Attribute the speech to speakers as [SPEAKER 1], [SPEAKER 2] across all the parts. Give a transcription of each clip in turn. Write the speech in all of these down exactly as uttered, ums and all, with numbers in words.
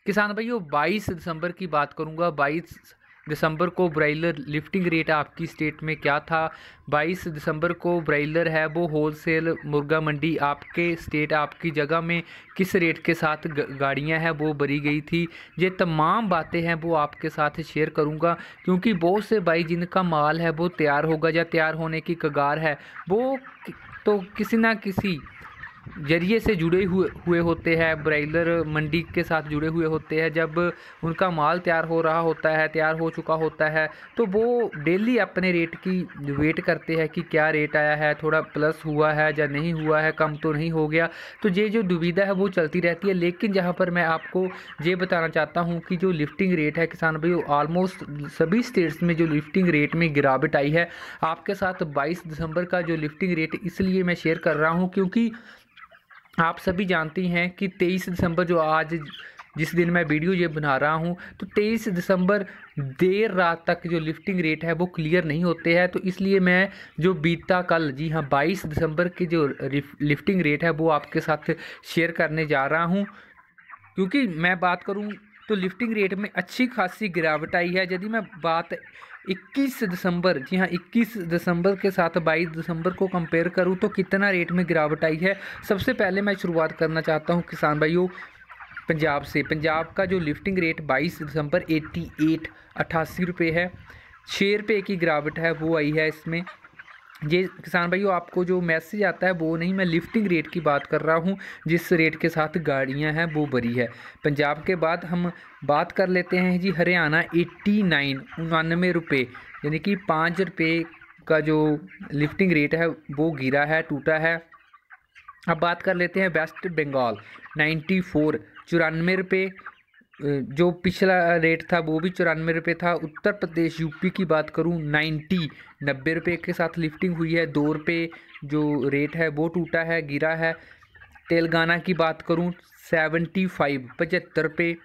[SPEAKER 1] किसान भाइयों बाईस दिसंबर की बात करूंगा। बाईस दिसंबर को ब्रायलर लिफ्टिंग रेट आपकी स्टेट में क्या था। बाईस दिसंबर को ब्रायलर है वो होलसेल मुर्गा मंडी आपके स्टेट आपकी जगह में किस रेट के साथ गाड़ियां हैं वो भरी गई थी। ये तमाम बातें हैं वो आपके साथ शेयर करूंगा, क्योंकि बहुत से भाई जिनका माल है वो तैयार होगा या तैयार होने की कगार है, वो तो किसी ना किसी जरिए से जुड़े हुए हुए होते हैं, ब्रायलर मंडी के साथ जुड़े हुए होते हैं। जब उनका माल तैयार हो रहा होता है, तैयार हो चुका होता है, तो वो डेली अपने रेट की वेट करते हैं कि क्या रेट आया है, थोड़ा प्लस हुआ है या नहीं हुआ है, कम तो नहीं हो गया। तो ये जो दुविधा है वो चलती रहती है। लेकिन जहाँ पर मैं आपको ये बताना चाहता हूँ कि जो लिफ्टिंग रेट है किसान भाई, ऑलमोस्ट सभी स्टेट्स में जो लिफ्टिंग रेट में गिरावट आई है। आपके साथ बाईस दिसंबर का जो लिफ्टिंग रेट इसलिए मैं शेयर कर रहा हूँ क्योंकि आप सभी जानती हैं कि तेईस दिसंबर जो आज जिस दिन मैं वीडियो ये बना रहा हूँ, तो तेईस दिसंबर देर रात तक जो लिफ्टिंग रेट है वो क्लियर नहीं होते हैं। तो इसलिए मैं जो बीता कल, जी हाँ, बाईस दिसंबर की जो लिफ्टिंग रेट है वो आपके साथ शेयर करने जा रहा हूँ। क्योंकि मैं बात करूँ तो लिफ्टिंग रेट में अच्छी खासी गिरावट आई है। यदि मैं बात इक्कीस दिसंबर, जी हाँ, इक्कीस दिसंबर के साथ बाईस दिसंबर को कंपेयर करूँ तो कितना रेट में गिरावट आई है। सबसे पहले मैं शुरुआत करना चाहता हूँ किसान भाइयों पंजाब से। पंजाब का जो लिफ्टिंग रेट बाईस दिसंबर अठासी अट्ठासी रुपये है, छः रुपये की गिरावट है वो आई है इसमें। ये किसान भाइयों आपको जो मैसेज आता है वो नहीं, मैं लिफ्टिंग रेट की बात कर रहा हूँ जिस रेट के साथ गाड़ियाँ हैं वो भरी है। पंजाब के बाद हम बात कर लेते हैं जी हरियाणा, एट्टी नाइन उन्यानवे रुपये, यानी कि पाँच रुपये का जो लिफ्टिंग रेट है वो गिरा है, टूटा है। अब बात कर लेते हैं वेस्ट बंगाल, नाइन्टी फोर चौरानवे रुपये, जो पिछला रेट था वो भी चौरानवे रुपये था। उत्तर प्रदेश यूपी की बात करूँ, नाइन्टी नब्बे रुपये के साथ लिफ्टिंग हुई है, दो रुपये जो रेट है वो टूटा है, गिरा है। तेलंगाना की बात करूँ, सेवेंटी फाइव पचहत्तर रुपये,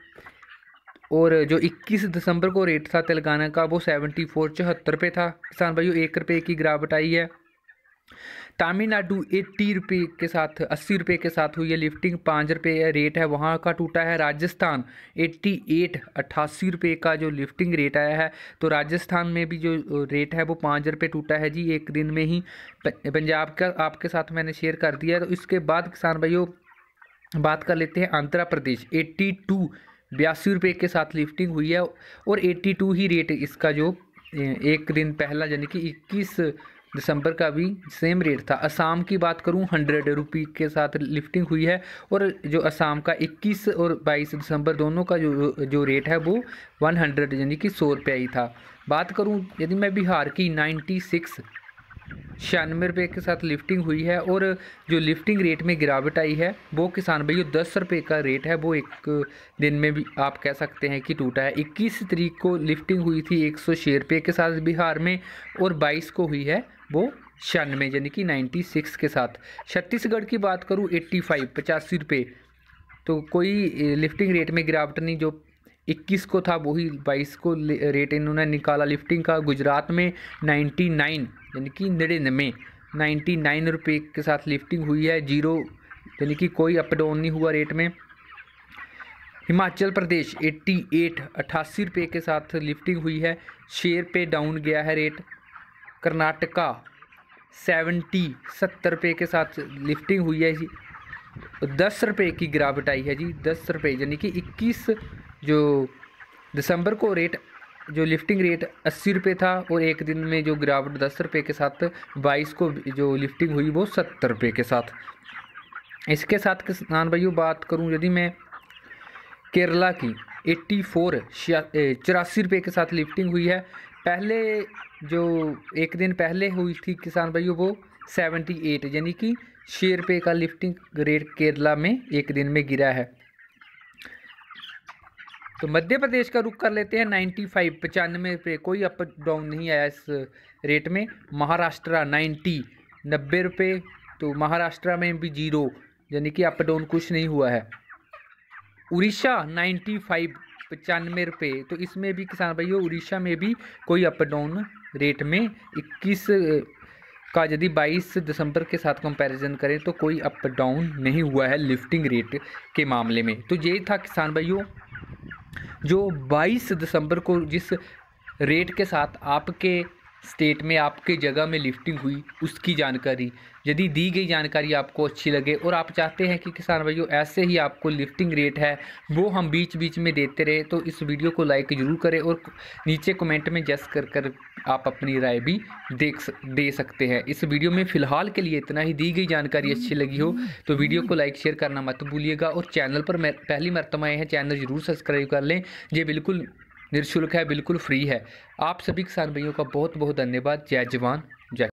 [SPEAKER 1] और जो इक्कीस दिसंबर को रेट था तेलंगाना का वो सेवेंटी फोर चौहत्तर रुपये था। किसान भाइयों एक रुपये की गिरावट आई है। तमिलनाडु अस्सी रुपये के साथ अस्सी रुपये के साथ हुई है लिफ्टिंग, पाँच रुपये रेट है वहाँ का टूटा है। राजस्थान अट्ठासी अट्ठासी रुपये का जो लिफ्टिंग रेट आया है, तो राजस्थान में भी जो रेट है वो पाँच रुपये टूटा है जी एक दिन में ही। पंजाब का आपके साथ मैंने शेयर कर दिया है। तो इसके बाद किसान भाइयों बात कर लेते हैं आंध्र प्रदेश, एट्टी टू बयासी रुपये के साथ लिफ्टिंग हुई है, और एट्टी टू ही रेट इसका जो एक दिन पहला यानी कि इक्कीस दिसंबर का भी सेम रेट था। असम की बात करूं, हंड्रेड रुपी के साथ लिफ्टिंग हुई है, और जो असम का इक्कीस और बाईस दिसंबर दोनों का जो जो रेट है वो वन हंड्रेड यानी कि सौ रुपये ही था। बात करूं यदि मैं बिहार की, नाइन्टी सिक्स छियानवे रुपये के साथ लिफ्टिंग हुई है, और जो लिफ्टिंग रेट में गिरावट आई है वो किसान भाइयों दस रुपये का रेट है वो एक दिन में भी आप कह सकते हैं कि टूटा है। इक्कीस तारीख को लिफ्टिंग हुई थी एक सौ छः रुपये के साथ बिहार में, और बाईस को हुई है वो छियानवे यानी कि नाइन्टी सिक्स के साथ। छत्तीसगढ़ की बात करूँ, एट्टी फाइव पचासी रुपये, तो कोई लिफ्टिंग रेट में गिरावट नहीं, जो इक्कीस को था वही बाईस को रेट इन्होंने निकाला लिफ्टिंग का। गुजरात में नाइन्टी नाइन यानी कि निन्यानवे नाइन्टी नाइन रुपये के साथ लिफ्टिंग हुई है, जीरो यानी कि कोई अप डाउन नहीं हुआ रेट में। हिमाचल प्रदेश अट्ठासी अट्ठासी रुपये के साथ लिफ्टिंग हुई है, छः रुपये डाउन गया है रेट। कर्नाटका सेवेंटी सत्तर रुपये के साथ लिफ्टिंग हुई है जी, दस रुपये की गिरावट आई है जी, दस रुपये यानी कि इक्कीस जो दिसंबर को रेट जो लिफ्टिंग रेट अस्सी रुपये था, और एक दिन में जो गिरावट दस रुपये के साथ, बाईस को जो लिफ्टिंग हुई वो सत्तर रुपये के साथ। इसके साथ किसान भाइयों बात करूं यदि मैं केरला की, एट्टी फोर चौरासी रुपये के साथ लिफ्टिंग हुई है। पहले जो एक दिन पहले हुई थी किसान भाइयों वो सेवेंटी एट यानी कि छः रुपये का लिफ्टिंग रेट केरला में एक दिन में गिरा है। तो मध्य प्रदेश का रुख कर लेते हैं, नाइन्टी फाइव पचानवे रुपये, कोई अप डाउन नहीं आया इस रेट में। महाराष्ट्र नाइन्टी नब्बे रुपये, तो महाराष्ट्र में भी जीरो यानी कि अप डाउन कुछ नहीं हुआ है। उड़ीसा नाइन्टी फाइव पचानवे रुपये, तो इसमें भी किसान भाइयों उड़ीसा में भी कोई अप डाउन रेट में इक्कीस का यदि बाईस दिसंबर के साथ कंपैरिजन करें तो कोई अप डाउन नहीं हुआ है लिफ्टिंग रेट के मामले में। तो ये था किसान भाइयों जो बाईस दिसंबर को जिस रेट के साथ आपके स्टेट में आपके जगह में लिफ्टिंग हुई उसकी जानकारी। यदि दी गई जानकारी आपको अच्छी लगे और आप चाहते हैं कि किसान भाइयों ऐसे ही आपको लिफ्टिंग रेट है वो हम बीच बीच में देते रहे, तो इस वीडियो को लाइक ज़रूर करें और नीचे कमेंट में जस कर कर आप अपनी राय भी देख दे सकते हैं। इस वीडियो में फ़िलहाल के लिए इतना ही। दी गई जानकारी अच्छी लगी हो तो वीडियो को लाइक शेयर करना मत भूलिएगा और चैनल पर मैं पहली मरतबा आए हैं चैनल ज़रूर सब्सक्राइब कर लें। ये बिल्कुल निःशुल्क है, बिल्कुल फ्री है। आप सभी किसान भाइयों का बहुत बहुत धन्यवाद। जय जवान